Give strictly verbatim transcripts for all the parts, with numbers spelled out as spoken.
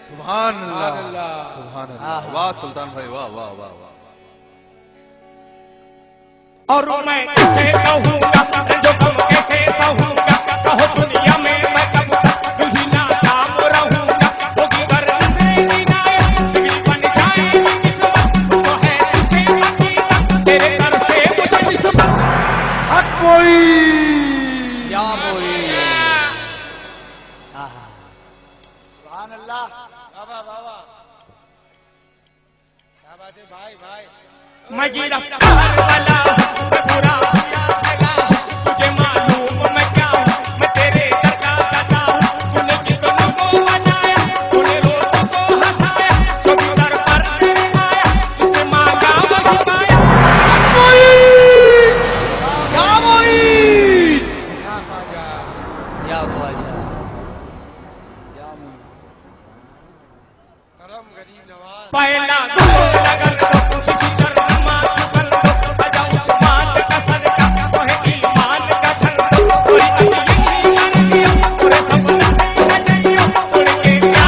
सुभान अल्लाह, सुभान अल्लाह। वाह सुल्तान भाई, वाह वाह वाह वाह। और मैं कैसे कहूँगा जो तुम कैसे सहूँगा, कहो दुनिया में मैं कब तक ही नाकाम रहूँगा। होगी गर्म से इनायत बिगड़ी बन जाएगी किस्मत, मुझको है तुझसे हकीकत, तेरे दर से मुझे निस्बत। हक मोई या मोई। सुभान अल्लाह। बाबा बाबा क्या बात है भाई भाई। मैं गिरफ्तार वाला हूँ, मैं बुरा भला हूँ, तुझे मालूम मैं क्या हूँ, मैं तेरे दर का दाता हूँ। तूने कितनों को बनाया, तूने रोज़ों को हंसाया, जो भी दर पर तेरे आया, तुझे मांगा वही पाया। या मोई, या ख्वाजा, या ख्वाजा, या मोई। करम गरीब नवाज। पहला दो लगन दो, किसी शर्मा शुगल दो, बजाओ उस्मान का सदका, वही ईमान का धन दो। कोई अली ईमान दिया, पूरे सपना से सजाइयो, उड़ के क्या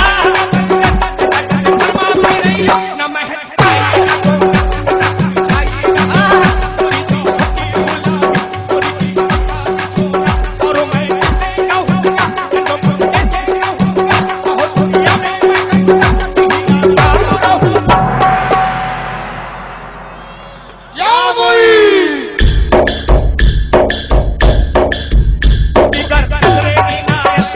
फरमा भी रही हो, न महकाए न कोका, न छाई न आहा, पूरी चीज़ की गुलामी, पूरी चीज़ का छोरा। और मैं कैसे कहूँगा, जो तुम कैसे कहूँगा, कहो दुनिया में मैं कब तक ही नाकाम रहूँगा। या मोई। बिगर कसरे इनायत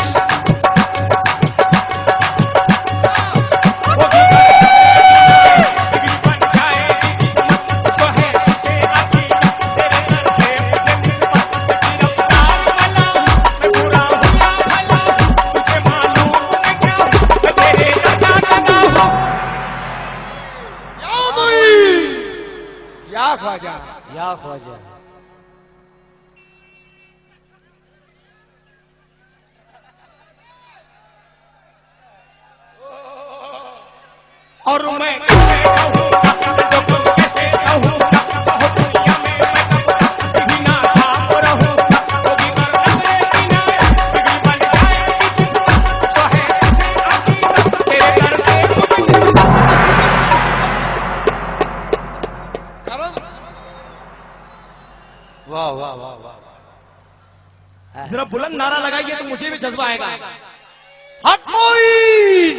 होगी बिगड़ी बन जाएगी किस्मत, मुझको है तुझसे हकीकत, तेरे दर से मुझे निस्बत। गिरफ्तार वाला हूँ, मैं बुरा हूँ या भला हूँ, तुझे मालूम मैं क्या हूँ, मैं तेरे दर का दाता हूँ। या मोई। या ख्वाजा। या ख्वाजा। और मैं कैसे कहूँगा, जो तुम कैसे कहूँगा, कहो दुनिया में मैं कब तक ही नाकाम रहूँगा। होगी गर्म से इनायत बिगड़ी बन जाएगी किस्मत, मुझको है तुझसे हकीकत, तेरे दर से मुझे निस्बत। करम। वाह वाह वाह वाह। जरा बुलंद नारा लगाइए तो मुझे भी जज्बा आएगा। हक मोई।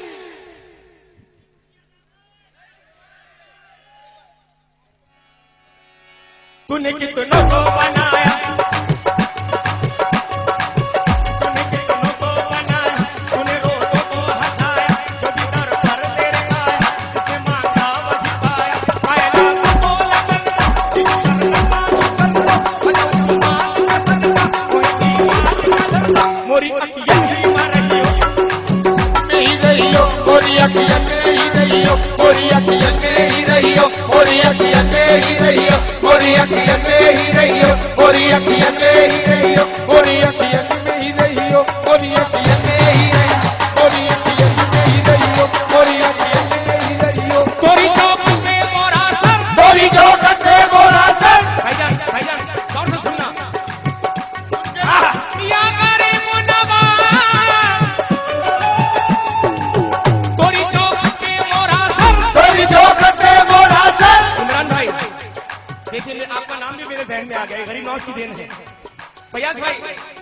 तूने कितनों को बनाया, तूने कितनों को बनाया, तूने रोज़ों को हंसाया, जो भी दर पर तेरे आया, तुझे मांगा वही पाया। पहला तो लगन दो, किसी शर्मा शुगल दो, बजाओ उस्मान का सदका, कोई ईमान का धन दो। मोरी अखियाँ ही मर रही हो, में ही रही हो, मोरी अखियन में ही रही हो, मोरी अखियन में ही रही हो, मोरी अखियन में ही रही हो, मोरी अखियन में ही रही हो, मोरी अखियन में ही रही हो, मोरी अखियन में ही रही हो, मोरी अखियन में ही रही हो, मोरी अखियन में ही रही हो, मोरी अखियन में ही रही हो। तोरी चौखट पे मोरा सर, मोरी चौखट पे मोरा सर। भाईजान भाईजान गौर से सुनना। या करे मुनवा, तोरी चौखट पे मोरा सर। मोरी चौखट पे मोरा सर। इमरान भाई देखिए, आपका नाम भी मेरे जहन में आ गया, गरीब नवाज की देन है। फयाज भाई,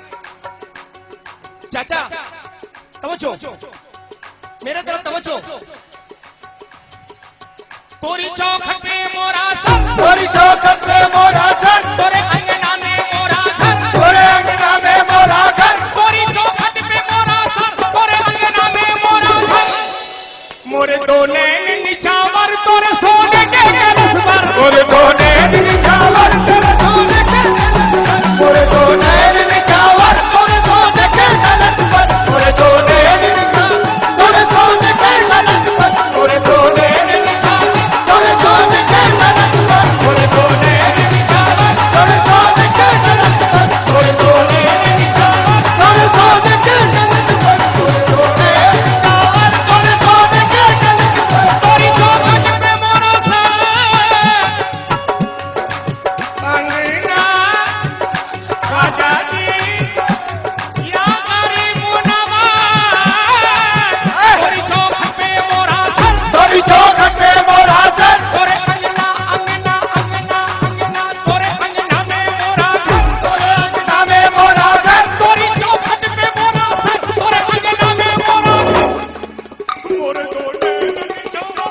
चाचा तवज्जो, मेरे तरफ तवज्जो। तोरी चौखट पे मोरा सर, मोरी चौखट पे मोरा सर, तोरे अंगना में मोरा घर, तोरे अंगना में मोरा घर। तोरी चौखट पे मोरा सर, तोरे अंगना में मोरा घर। मोरे दो नैन निछावर, तोरे सोने के कलश पर, मोरे दो नैन निछावर, तेरे सोने के कलश पर। मोरे दो नैन निछावर, तोरे सोने के कलश पर। मोरे दो नैन निछावर, तोरे सोने के कलश पर। मोरे दो नैन निछावर, तोरे सोने के कलश पर। मोरे दो नैन निछावर, तोरे सोने के कलश पर। मोरे दो नैन निछावर, तोरे सोने के कलश पर। मोरे दो नैन निछावर, तोरे सोने के कलश पर। तोरी तोरे दो नैन निछावर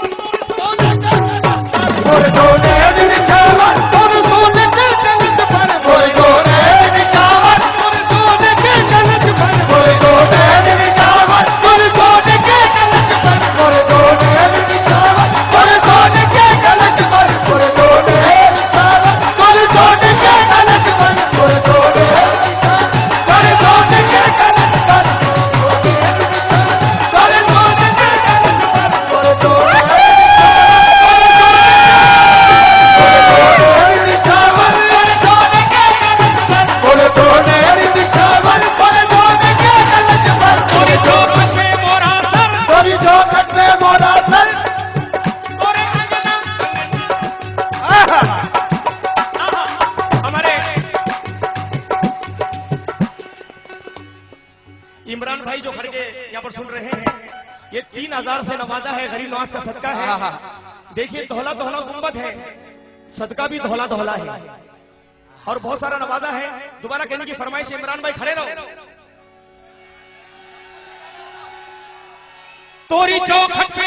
मोरे दो नैन निछावर तोरे सोने के गलत पर मोरे दो नैन निछावर तोरे सोने के गलत पर मोरे दो नैन निछावर तोरे सोने के गलत पर मोरे दो नैन निछावर तोरे सोने के गलत पर मोरे दो नैन निछावर तोरे सोने के गलत पर मोरे दो नैन तोरे सोने के गलत पर तोरे सोने के गलत पर मोरे दो इमरान भाई जो खड़े यहाँ पर सुन रहे हैं, ये तीन हजार से नवाजा है, गरीब नवाज का सदका है। देखिए धौला धौला गुंबद है, सदका भी धौला धौला है और बहुत सारा नवाजा है। दोबारा कहने की फरमाइश, इमरान भाई खड़े रहो। तोरी चौखट पे